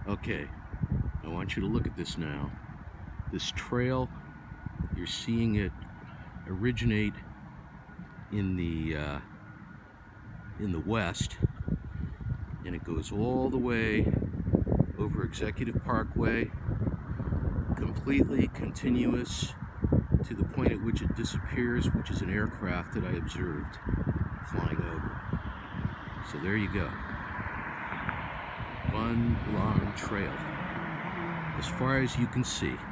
Okay, I want you to look at this now. This trail, you're seeing it originate in the west, and it goes all the way over Executive Parkway, completely continuous to the point at which it disappears, which is an aircraft that I observed flying over. So there you go. One long trail, as far as you can see.